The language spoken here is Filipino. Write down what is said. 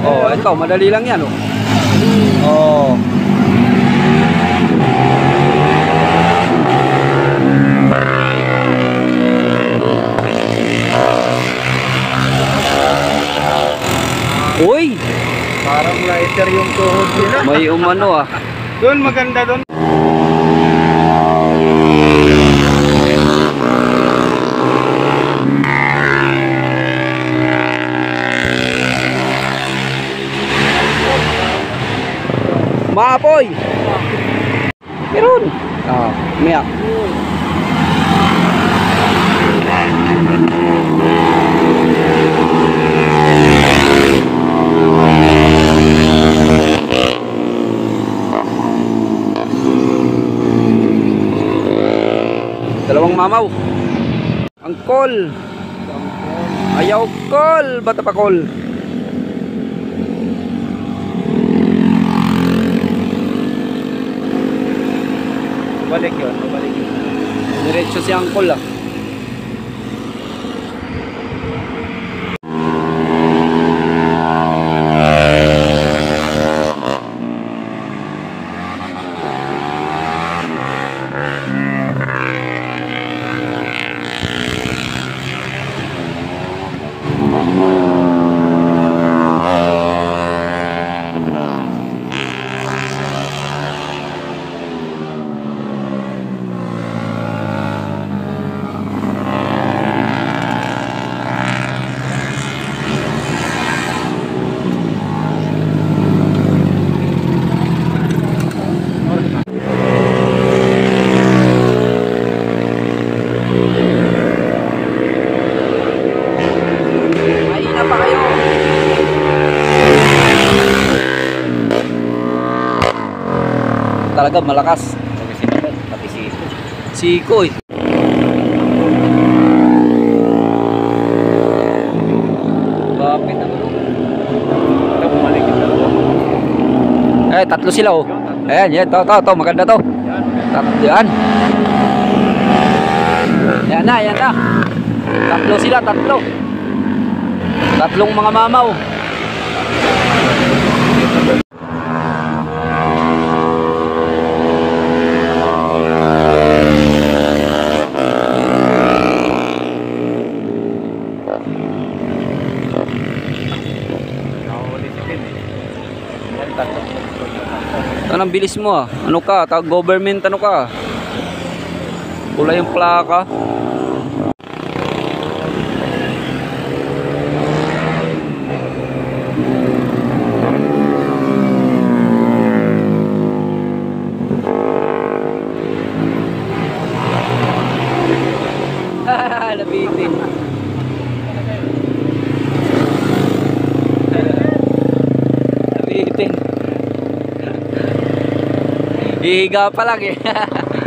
Oh, ito, madali lang yan, oh. Oh. Uy! Parang lighter yung tuhod nila. May umano ah. Doon, maganda doon. Maapoy! Meron! Ah, umiyak. Dalawang mamaw. Ang call. Ayaw call. Bata pa call. Balik yun, balik yun. Diretso si Angkol ah. Mahina pa kayo. Talaga malakas. Pag sinunod, pati sito. Siko eh. Kapit ang ulo. Ito, bumalik yung dalawa. Eh, tatlo sila oh. Ayan, yan, to, maganda to. Yan. Yan na. Tatlo sila, tatlo. Tatlong mga mamaw. Nakahuli si Ken eh. Yan, tatlo. Anong bilis mo ah? Ano ka? Government ano ka? Pula yung plaka. Labitin. Labitin. Hihiga pa lang eh.